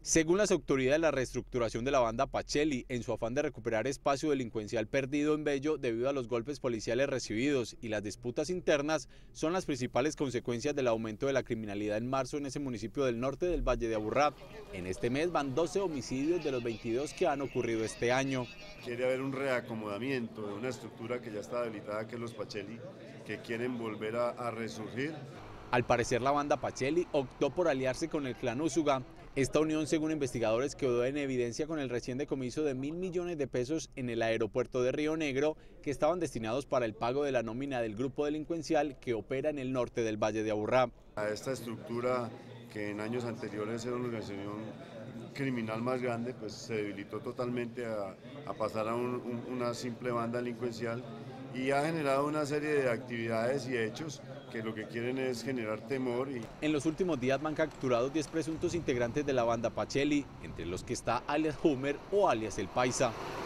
Según las autoridades, la reestructuración de la banda Pachelli, en su afán de recuperar espacio delincuencial perdido en Bello debido a los golpes policiales recibidos y las disputas internas, son las principales consecuencias del aumento de la criminalidad en marzo en ese municipio del norte del Valle de Aburrá. En este mes van 12 homicidios de los 22 que han ocurrido este año. Quiere haber un reacomodamiento de una estructura que ya está debilitada, que es los Pachelli, que quieren volver a resurgir. Al parecer, la banda Pachelli optó por aliarse con el clan Úsuga. Esta unión, según investigadores, quedó en evidencia con el recién decomiso de 1.000 millones de pesos en el aeropuerto de Río Negro, que estaban destinados para el pago de la nómina del grupo delincuencial que opera en el norte del Valle de Aburrá. A esta estructura, que en años anteriores era una organización criminal más grande, pues se debilitó totalmente a pasar a una simple banda delincuencial, y ha generado una serie de actividades y hechos que lo que quieren es generar temor. En los últimos días van capturados 10 presuntos integrantes de la banda Pachelli, entre los que está alias Homer o alias El Paisa.